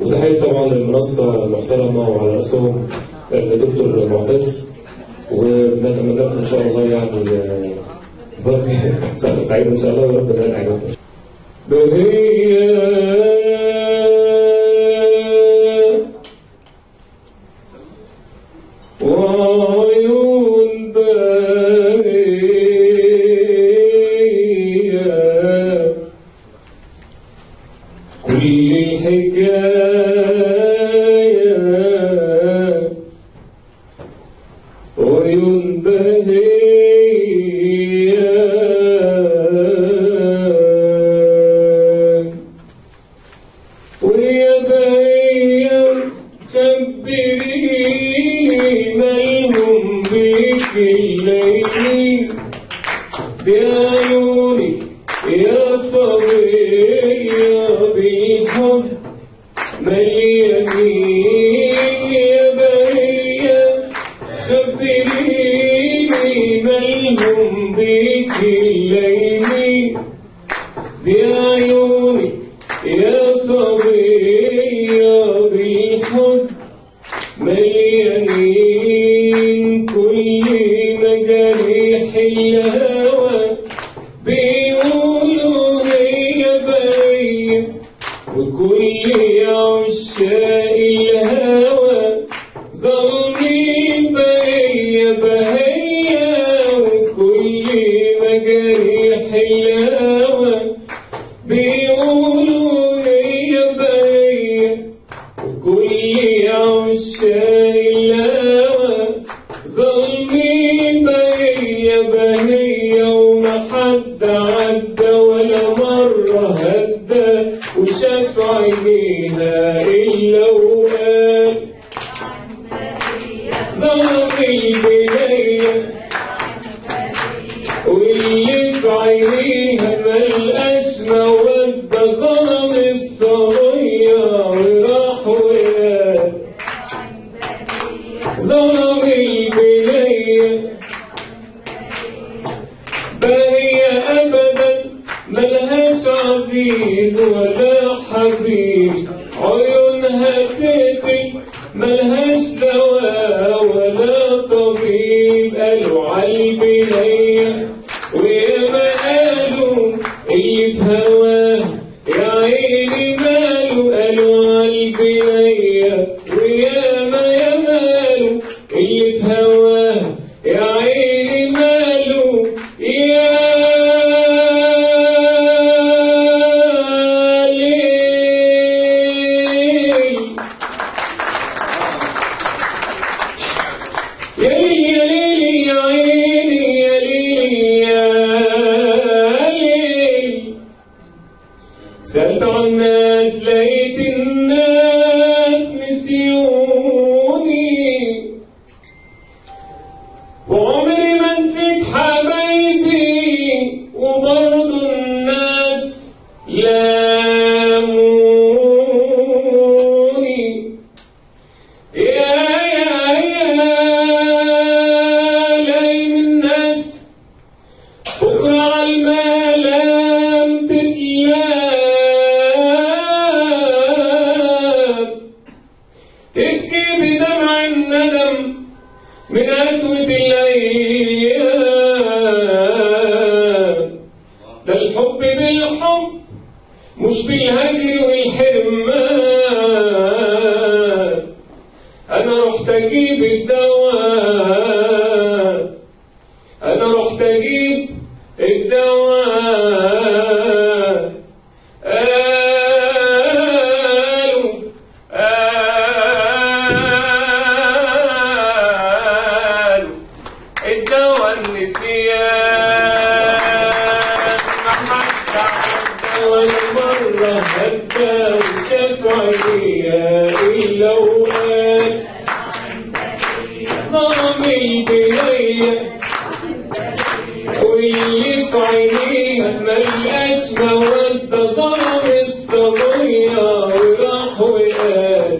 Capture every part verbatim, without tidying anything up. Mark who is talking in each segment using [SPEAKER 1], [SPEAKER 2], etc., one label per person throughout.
[SPEAKER 1] وتحية طبعا للمنصة المحترمة وعلى رأسهم الدكتور معتز، ونتمنى لكم إن شاء الله يعني سنة سعيدة إن شاء الله ورب ينال عينكم. وعيون بهية كل الحكاية، عيون بهية ويا بهية خبريني مالهم بيك الليل بعيونك يا صبية بالحزن مليانين. يا بهية خبريني مالهم بيك الليل بعيونك يا صبية بالحزن مليانين. كل مجاريح الهوى بيقولوا هي بهية، وكل عشاق الهوى ظالمين بهية بهية. وكل مجاريح الهوى بيقولوا هي بهية، وكل عشاق الهوى ظالمين بهية بهية. وما حد عدى ولا مرة هدى وشاف عينيها إلا وقال ظلم البنية، واللي في عينيها ملقاش مودة ظلم الصبية وراح وقال ظلم البنية. بهية أبدا ملهاش عزيز ولا حبيب، عيونها تقتل ملهاش دواء ولا طبيب. قالوا عالبنية وياما قالوا اللي في هواه يا عيني ماله. قالوا عالبنية وياما ياما قالوا اللي في هواه يا عيني ماله. يا يا ليل يا ليل يا عيني يا ليل يا ليل. سألت عن الناس لقيت الناس نسيوني، وعمري ما نسيت حبايبي وبرضه الناس لاموني. يا بكرة عالملام تتلام، تبكي بدمع الندم من قسوة الأيام. ده الحب بالحب مش بالهجر والحرمان. أنا رحت أجيب الدواء، أنا رحت أجيب الدواء. قالوا قالوا الدواء النسيان. ما حد عدى ولا مرة هدى وشاف عينيها إلا وقال ظلم البنية، واللي في عينيها ملقاش مودة ظلم الصبية وراح وقال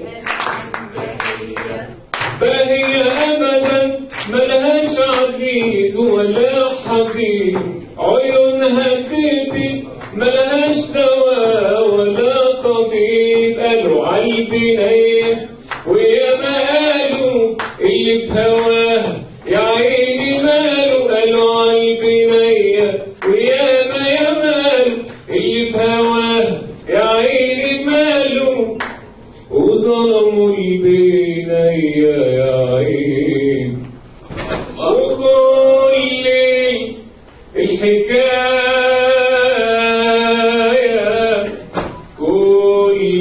[SPEAKER 1] بهية أبدا ملهاش عزيز ولا حبيب، عيونها تقتل ملهاش دواء ولا طبيب. قالوا عالبنية ويا ماله اللي في هواها يا عيني ماله قالوا عالبنية ويا ما يا ماله اللي في هواها يا عيني ماله وظلموا البنية يا عيني وكل الحكاية كل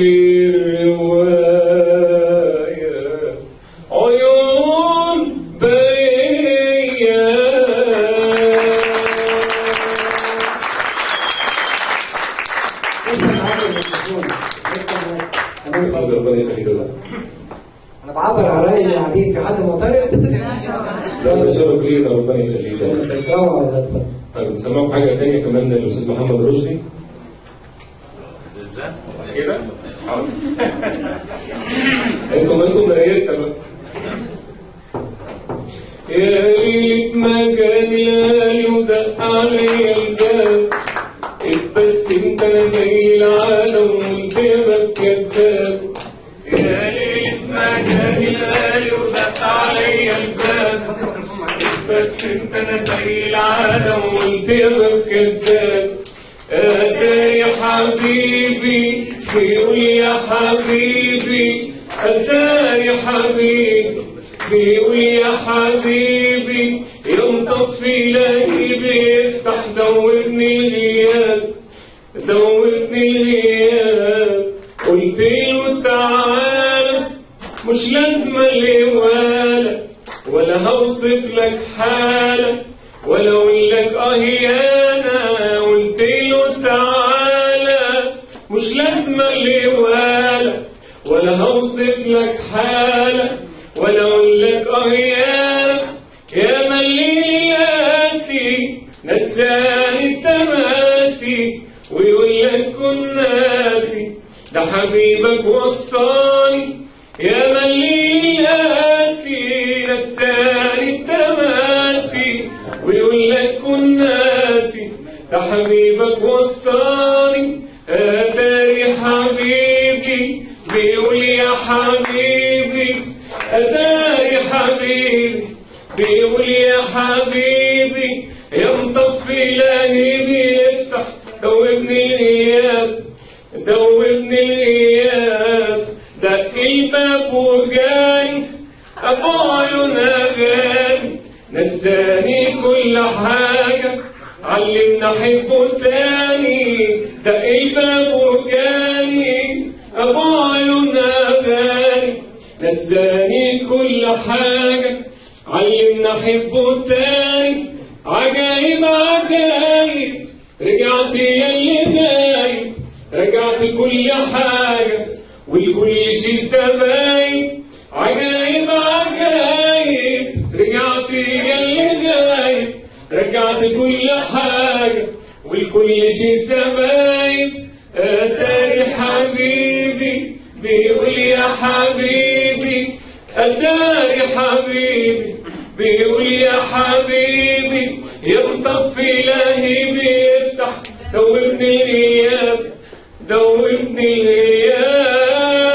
[SPEAKER 1] الرواية عيون بيا.
[SPEAKER 2] انا بعبر عن رايي اللي قاعدين، في حد معترض؟
[SPEAKER 1] لا ده شرف لينا ربنا يخليك.
[SPEAKER 2] الدعوه ولا اتفضل؟
[SPEAKER 1] طيب نسمعكم حاجه ثانيه كمان للاستاذ محمد رشدي. زلزال كده؟ حاضر. انتم انتم مرايتنا بقى. يا ليلة ما كان ليالي ودق عليا الباب اتبسمت انا زي العالم وقلبك كذاب. يا ليلة ما كان ليالي ودق عليا الباب اتبسمت انا زي العالم وقلبك كذاب. اتى يا حبيبي بيقول يا حبيبي اتى يا حبيبي بيقول يا حبيبي يوم طفي لهيبي افتح دوبني الغياب دوبني الغياب. قلت له تعالى مش لازمة الهوالة ولا هوصف لك حالة ولا اقول لك اهيانا. قلت له تعالى مش لازمة الهوالة ولا هوصف لك حالة ولا اقول لك اهيانا. يا مليلي قاسي نساني التماسي ويقول لك كن ناسي ده حبيبك وصاني. يا مليلي قاسي نساني التماسي ويقول لك كن ناسي ده حبيبك وصاني. اتاري حبيبي بيقول يا حبيبي اتاري حبيبي بيقول يا حبيبي يا مطفي لهيبي افتح دوبني الغياب دوبني الغياب. دق الباب وجاني ابو عيون اغاني نساني كل حاجه علمنا احبه تاني. دق الباب وجاني ابو عيون اغاني نساني كل حاجه علمنا احبه تاني. عجايب عجايب رجعت ياللي غايب رجعت كل حاجه والكل شي سبايب. عجايب عجايب رجعت ياللي غايب رجعت كل حاجه والكل شي سبايب. اتاري حبيبي بيقول يا حبيبي اتاري حبيبي بيقول يا حبيبي يا مطفي لهيبي افتح دوبني الغياب دوبني الغياب.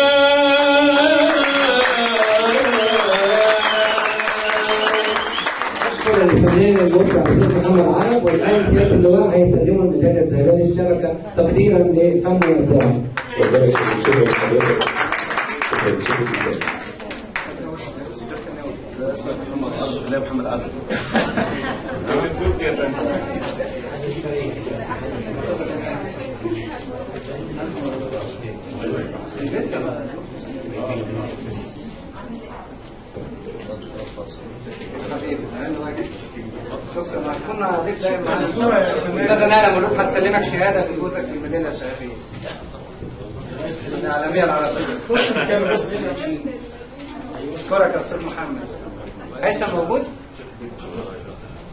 [SPEAKER 2] اشكر الفنان المبدع الاستاذ محمد عرب، والان سياده اللواء هيسلموا الميداليه الذهبيه للشبكه تقديرا لفن وابداع.
[SPEAKER 1] ربنا يخليك. شكرا لحضرتك. شكرا جدا.
[SPEAKER 3] لا محمد عزم.
[SPEAKER 2] كنا ضيف دايما معانا استاذه ناله ملوك هتسلمك شهاده في جوزك في الميداليه الشرفيه العالميه العربيه. اشكرك يا استاذ محمد. هيثم موجود؟